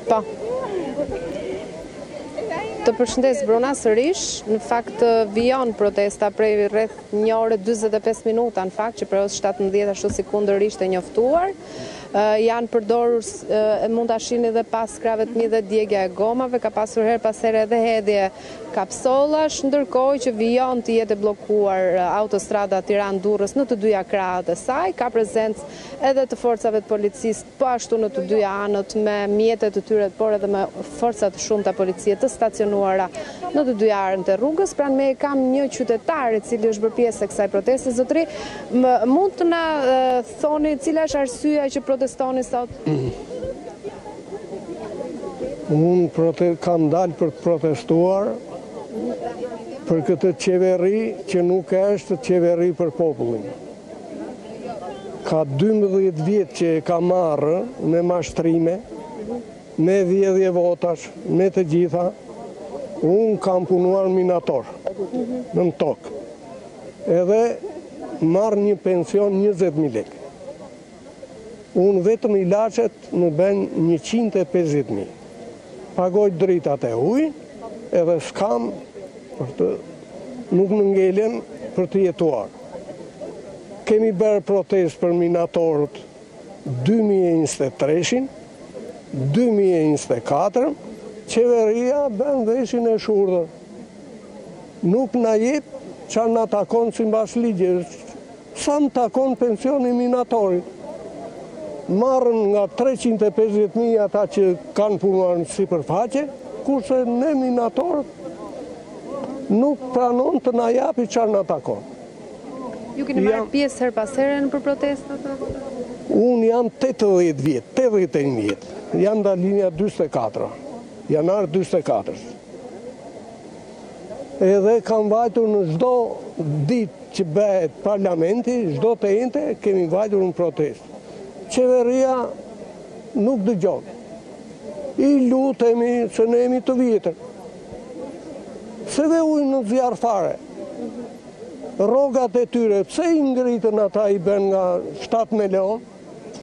Po. Të përshëndes Bruna sërish, në fakt vijon protesta prej rreth 1 orë 45 minuta, në fakt që prej 17 ashtu si kundërisht e njoftuar. Janë përdorur, mund ta shihni edhe pas krave të një dhe djegja e gomave, ka pasur her pas here edhe hedhje kapsollash, ndërkohë që vijon të jetë bllokuar autostrada Tiranë-Durrës në të dyja krahët e saj, ka prezencë edhe të forcave të policisë, po ashtu në të dyja anët me mjetet të tyre, por edhe me forca të shumta policie të stacionuara në të dyja anët e rrugës. Pranë me kam një qytetar i cili është bërë pjesë e kësaj proteste. Zotëri, mund të na thoni cila është arsyeja që protestoni sot? Unë kam dalë për të protestuar për këtë qeveri që nuk është qeveri për popullin. Ka 12 vjetë që e ka marrë me mashtrime, me vjedhje votash, me të gjitha. Unë kam punuar minator në tokë. Edhe marrë një pension 20.000 lekë. Unë vetëm ilaçet më bën 150.000. Pagoj dritat e ujë, edhe s'kam nuk më ngelen për të jetuar. Kemi bërë protest për minatorët 2023, 2024, qeveria bën veshin e shurdhër. Nuk na jep çfarë na takon sipas ligjit. Sa më takon pensioni minatorit? Marrën nga 350.000 ata që kanë punuar në sipërfaqe, kurse ne minatorët nuk pranon të na japi çfarë na takon. Ju keni marrë pjesë her pas here në për protestat? Unë jam 80 vjetë, 81 vjetë. Jam nga linja 44, janar 44. Edhe kam vajtur në çdo ditë që bëhet parlamenti, çdo të ente kemi vajtur në protestë. Qeveria nuk dëgjon. I lutemi se ne jemi të vjetër. Se dhe ujë në zjarr fare. Rrogat e tyre, pse i ngritën ata i bën nga 7 milion?